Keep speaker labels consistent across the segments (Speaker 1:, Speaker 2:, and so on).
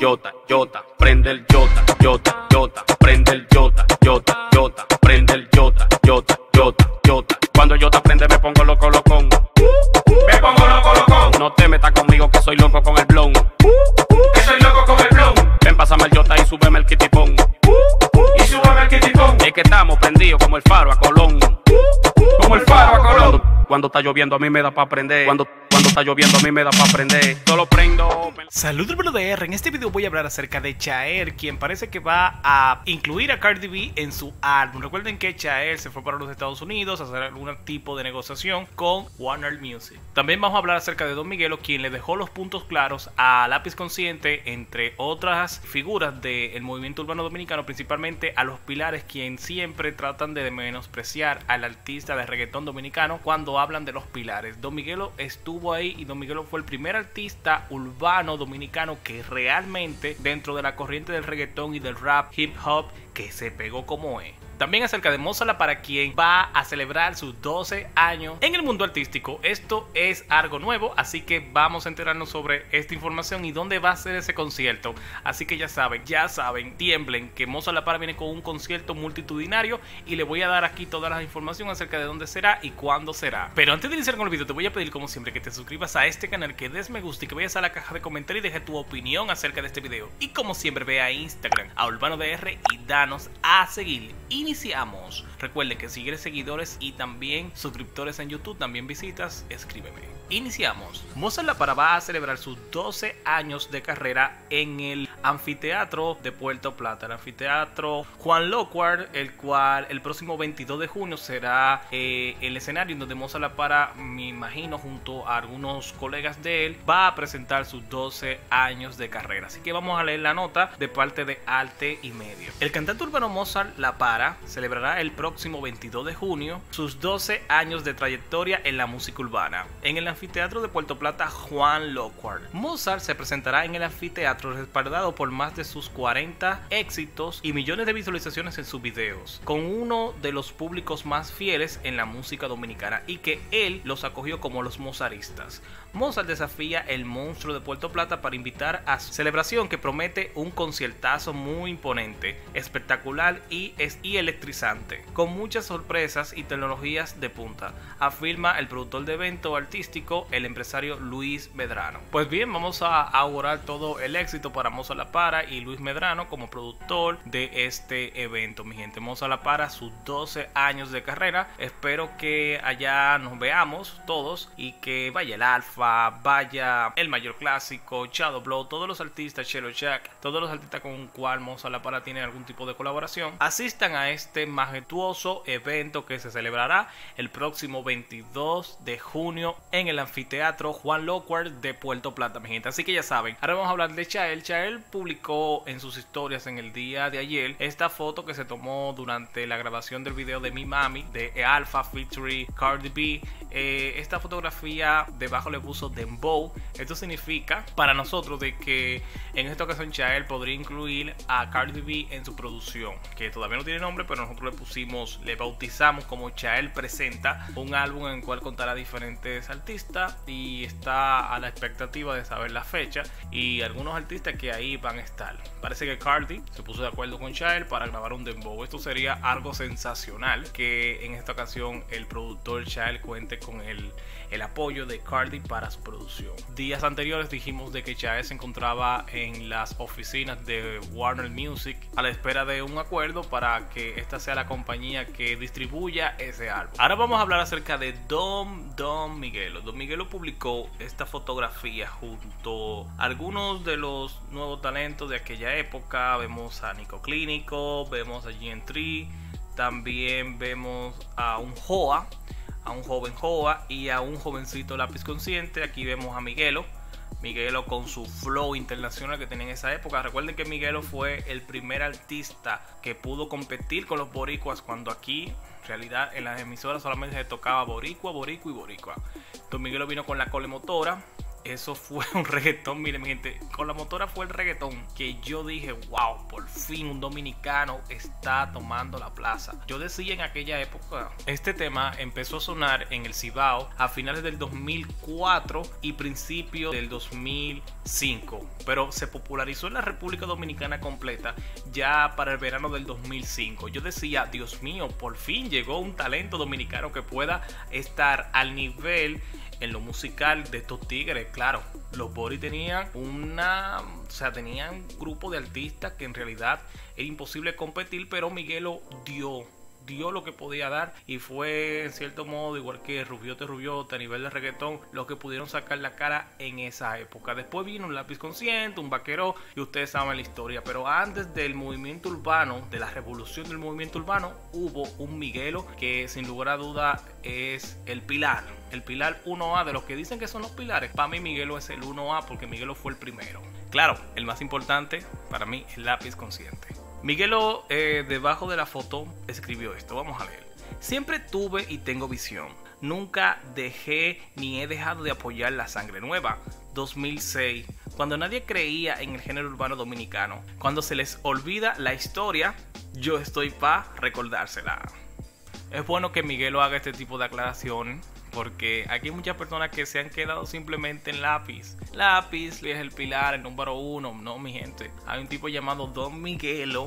Speaker 1: yota, yota, prende el yota, yota, yota, prende el yota, yota, yota, prende el yota, yota, yota, yota. Cuando yota prende me pongo loco, locón. Me pongo loco, locón. No te metas conmigo que soy loco con el blon. Que soy loco con el blon. Ven, pásame el yota y súbeme el kitipón. Y súbeme el kitipón. Es que estamos prendidos como el faro a Colón. Como el faro a Colón. Cuando está lloviendo a mí me da pa' prender. Cuando está lloviendo a mí me da pa' prender. Solo prendo.
Speaker 2: Saludos hermano de R. En este video voy a hablar acerca de Chael, quien parece que va a incluir a Cardi B en su álbum. Recuerden que Chael se fue para los Estados Unidos a hacer algún tipo de negociación con Warner Music. También vamos a hablar acerca de Don Miguelo, quien le dejó los puntos claros a Lápiz Consciente, entre otras figuras del movimiento urbano dominicano, principalmente a los pilares, quien siempre tratan de menospreciar al artista de reggaetón dominicano cuando hablan de los pilares. Don Miguelo estuvo ahí y Don Miguelo fue el primer artista urbano dominicano que realmente dentro de la corriente del reggaetón y del rap hip hop que se pegó como es. También acerca de Mozza La Para, quien va a celebrar sus 12 años en el mundo artístico. Esto es algo nuevo, así que vamos a enterarnos sobre esta información y dónde va a ser ese concierto. Así que ya saben, tiemblen, que Mozza La Para viene con un concierto multitudinario y le voy a dar aquí toda la información acerca de dónde será y cuándo será. Pero antes de iniciar con el video te voy a pedir como siempre que te suscribas a este canal, que des me gusta y que vayas a la caja de comentarios y deje tu opinión acerca de este video. Y como siempre ve a Instagram, a UrbanoDR, y danos a seguir. Iniciamos. Recuerde que si quieres seguidores y también suscriptores en YouTube, también visitas, escríbeme. Iniciamos. Mozza La Para va a celebrar sus 12 años de carrera en el anfiteatro de Puerto Plata, el anfiteatro Juan Lockhart, el cual el próximo 22 de junio será el escenario en donde Mozza La Para, me imagino, junto a algunos colegas de él, va a presentar sus 12 años de carrera. Así que vamos a leer la nota de parte de Arte y Medio. El cantante urbano Mozza La Para celebrará el próximo 22 de junio sus 12 años de trayectoria en la música urbana en el anfiteatro de Puerto Plata Juan Lockhart. Mozart se presentará en el anfiteatro respaldado por más de sus 40 éxitos y millones de visualizaciones en sus videos, con uno de los públicos más fieles en la música dominicana, y que él los acogió como los mozaristas. Mozart desafía el monstruo de Puerto Plata para invitar a su celebración, que promete un conciertazo muy imponente, espectacular y electrizante, con muchas sorpresas y tecnologías de punta, afirma el productor de evento artístico, el empresario Luis Medrano. Pues bien, vamos a augurar todo el éxito para Mozza La Para y Luis Medrano como productor de este evento, mi gente. Mozza La Para, sus 12 años de carrera. Espero que allá nos veamos todos y que vaya el Alfa, vaya el Mayor Clásico, Shadow Blow, todos los artistas, Chelo Jack, todos los artistas con un cual Mozza La Para tiene algún tipo de colaboración, asistan a este majestuoso evento que se celebrará el próximo 22 de junio en el anfiteatro Juan Lockhart de Puerto Plata, mi gente. Así que ya saben, ahora vamos a hablar de Chael. Chael publicó en sus historias en el día de ayer esta foto que se tomó durante la grabación del video de Mi Mami de Alpha featuring Cardi B. Esta fotografía debajo le puso Dembow. Esto significa para nosotros de que en esta ocasión Chael podría incluir a Cardi B en su producción, que todavía no tiene nombre, pero nosotros le bautizamos como Chael Presenta, un álbum en el cual contará diferentes artistas y está a la expectativa de saber la fecha y algunos artistas que ahí van a estar. Parece que Cardi se puso de acuerdo con Chael para grabar un dembow. Esto sería algo sensacional, que en esta ocasión el productor Chael cuente con el apoyo de Cardi para su producción. Días anteriores dijimos de que Chael se encontraba en las oficinas de Warner Music a la espera de un acuerdo para que esta sea la compañía que distribuya ese álbum. Ahora vamos a hablar acerca de Don Miguelo. Don Miguelo publicó esta fotografía junto a algunos de los nuevos talentos de aquella época. Vemos a Nico Clínico, vemos a GN3, también vemos a un Joa, a un joven Joa y a un jovencito Lápiz Consciente. Aquí vemos a Miguelo con su flow internacional que tenía en esa época. Recuerden que Miguelo fue el primer artista que pudo competir con los boricuas, cuando aquí en realidad en las emisoras solamente se tocaba boricua. Don Miguelo vino con la Cole Motora, eso fue un reggaetón. Miren, mi gente, Con la Motora fue el reggaetón que yo dije, wow, por fin un dominicano está tomando la plaza. Yo decía en aquella época, este tema empezó a sonar en el Cibao a finales del 2004 y principios del 2005, pero se popularizó en la República Dominicana completa ya para el verano del 2005. Yo decía, Dios mío, por fin llegó un talento dominicano que pueda estar al nivel en lo musical de estos tigres. Claro, los Boris tenían tenían un grupo de artistas que en realidad era imposible competir, pero Miguelo dio lo que podía dar y fue en cierto modo igual que Rubiote a nivel de reggaetón lo que pudieron sacar la cara en esa época. Después vino un Lápiz Consciente, un Vaquero y ustedes saben la historia, pero antes del movimiento urbano, de la revolución del movimiento urbano, hubo un Miguelo que sin lugar a duda es el pilar 1A de los que dicen que son los pilares. Para mí Miguelo es el 1A porque Miguelo fue el primero. Claro, el más importante para mí es Lápiz Consciente. Miguelo, debajo de la foto, escribió esto. Vamos a leer. Siempre tuve y tengo visión. Nunca dejé ni he dejado de apoyar la sangre nueva. 2006, cuando nadie creía en el género urbano dominicano. Cuando se les olvida la historia, yo estoy para recordársela. Es bueno que Miguelo haga este tipo de aclaraciones, porque aquí hay muchas personas que se han quedado simplemente en Lápiz. Lápiz es el pilar, el número 1. No, mi gente. Hay un tipo llamado Don Miguelo,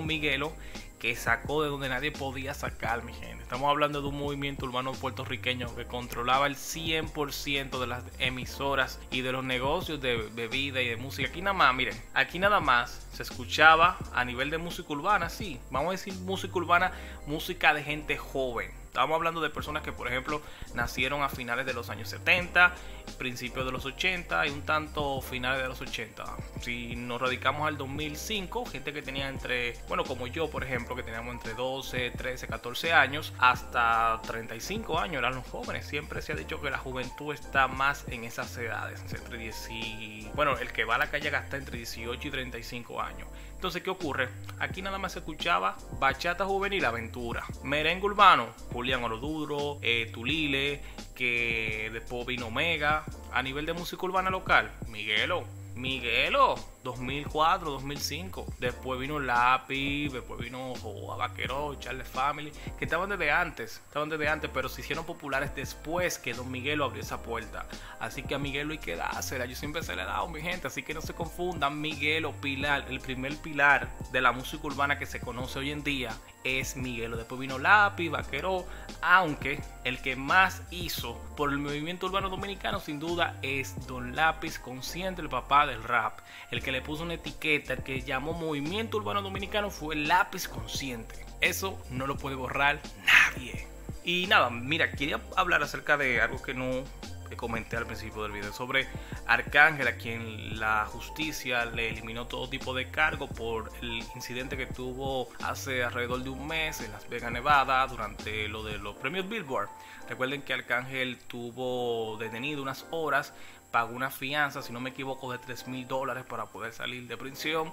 Speaker 2: que sacó de donde nadie podía sacar, mi gente. Estamos hablando de un movimiento urbano puertorriqueño que controlaba el 100% de las emisoras y de los negocios de bebida y de música. Aquí nada más se escuchaba a nivel de música urbana, sí, vamos a decir música urbana, música de gente joven. Estamos hablando de personas que, por ejemplo, nacieron a finales de los años 70, principios de los 80 y un tanto finales de los 80. Si nos radicamos al 2005, gente que tenía como yo, por ejemplo, que teníamos entre 12, 13, 14 años, hasta 35 años eran los jóvenes. Siempre se ha dicho que la juventud está más en esas edades, el que va a la calle gasta entre 18 y 35 años. Entonces, ¿qué ocurre? Aquí nada más se escuchaba bachata juvenil, aventura, merengue urbano, Julián Oroduro, Tulile, que después vino Omega. A nivel de música urbana local, Miguelo, 2004, 2005. Después vino Lápiz, después vino Vaquero, Charles Family, que estaban desde antes, pero se hicieron populares después que Don Miguelo abrió esa puerta. Así que a Miguelo hay que dársela, yo siempre se le he dado, mi gente, así que no se confundan. Miguelo, pilar, el primer pilar de la música urbana que se conoce hoy en día es Miguelo. Después vino Lápiz, Vaquero, aunque el que más hizo por el movimiento urbano dominicano sin duda es Don Lápiz Consciente, el papá del rap. El que le puso una etiqueta, el que llamó movimiento urbano dominicano fue Lápiz Consciente. Eso no lo puede borrar nadie. Y nada, mira, quería hablar acerca de algo que no comenté al principio del video, sobre Arcángel, a quien la justicia le eliminó todo tipo de cargo por el incidente que tuvo hace alrededor de un mes en Las Vegas, Nevada, durante lo de los premios Billboard. Recuerden que Arcángel tuvo detenido unas horas, pagó una fianza, si no me equivoco, de $3,000 para poder salir de prisión,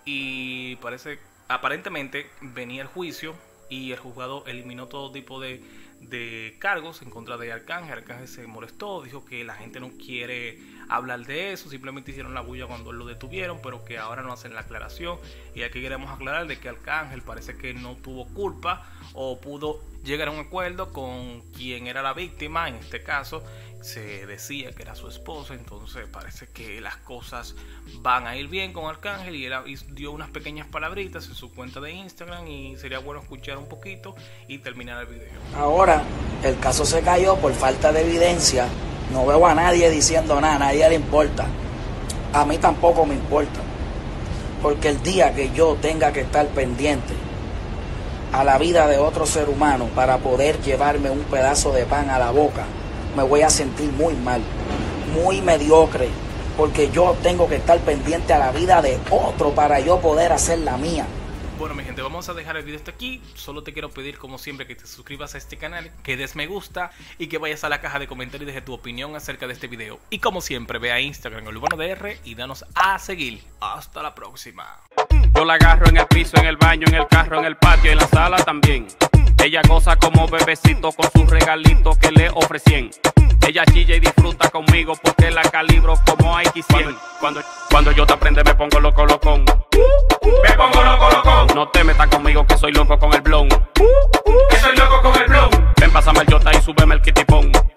Speaker 2: y aparentemente venía el juicio y el juzgado eliminó todo tipo de cargos en contra de Arcángel. Arcángel se molestó, dijo que la gente no quiere hablar de eso, simplemente hicieron la bulla cuando lo detuvieron, pero que ahora no hacen la aclaración. Y aquí queremos aclarar de que Arcángel parece que no tuvo culpa o pudo llegar a un acuerdo con quien era la víctima. En este caso se decía que era su esposa, entonces parece que las cosas van a ir bien con Arcángel, y él dio unas pequeñas palabritas en su cuenta de Instagram, y sería bueno escuchar un poquito y terminar el video.
Speaker 3: Ahora el caso se cayó por falta de evidencia. No veo a nadie diciendo nada, a nadie le importa. A mí tampoco me importa, porque el día que yo tenga que estar pendiente a la vida de otro ser humano para poder llevarme un pedazo de pan a la boca, me voy a sentir muy mal, muy mediocre, porque yo tengo que estar pendiente a la vida de otro para yo poder hacer la mía.
Speaker 2: Bueno, mi gente, vamos a dejar el video hasta aquí. Solo te quiero pedir, como siempre, que te suscribas a este canal, que des me gusta y que vayas a la caja de comentarios y dejes tu opinión acerca de este video. Y como siempre, ve a Instagram, UrbanoDR, y danos a seguir. Hasta la próxima.
Speaker 1: Yo la agarro en el piso, en el baño, en el carro, en el patio, en la sala también. Ella goza como bebecito con sus regalitos que le ofrecien. Ella chilla y disfruta conmigo porque la calibro como X100. Cuando yo te prende me pongo loco locón. Me pongo loco locón. No te metas conmigo que soy loco con el blon. Que soy loco con el blon. Ven, pásame el yota y súbeme el kitipón.